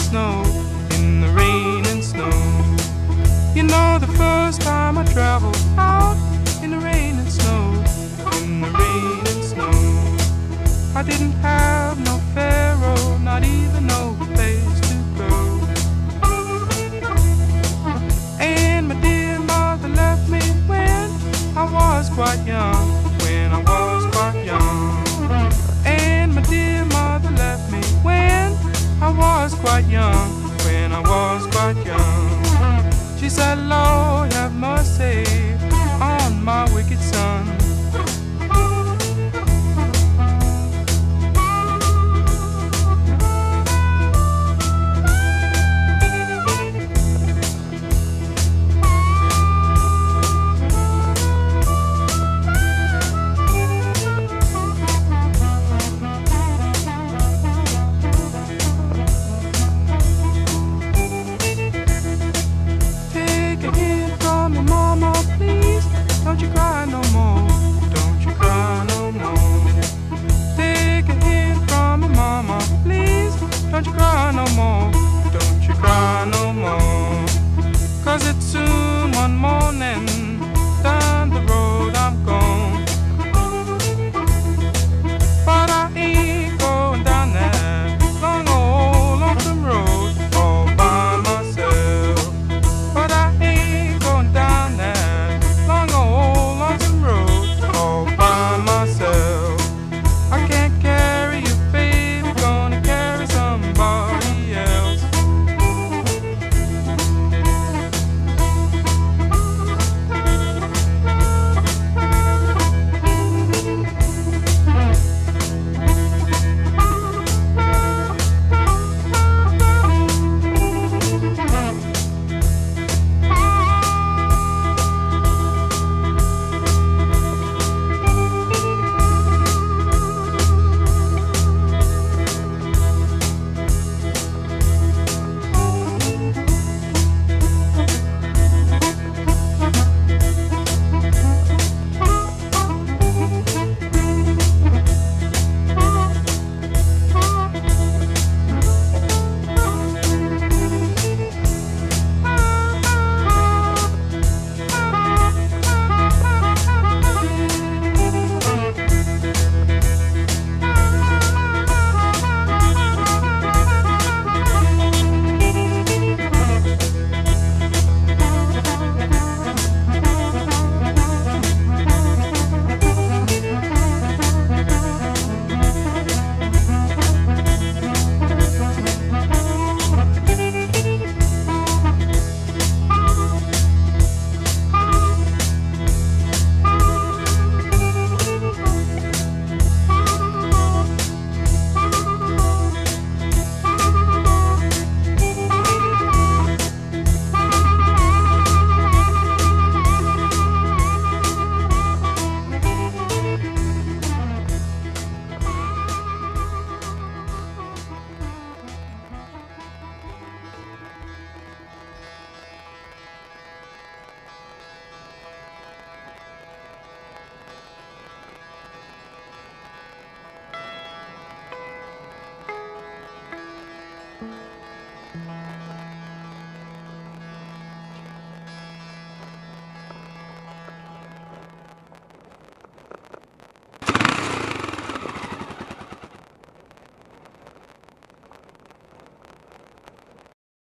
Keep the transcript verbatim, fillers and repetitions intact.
snow, in the rain and snow. You know the first time I traveled out in the rain and snow, in the rain and snow. I didn't have no pharaoh, not even no place to go. And my dear mother left me when I was quite young, when I was quite young. And my dear mother left me when I was quite young, when I was quite young. She said, Lord, have mercy on my wicked son.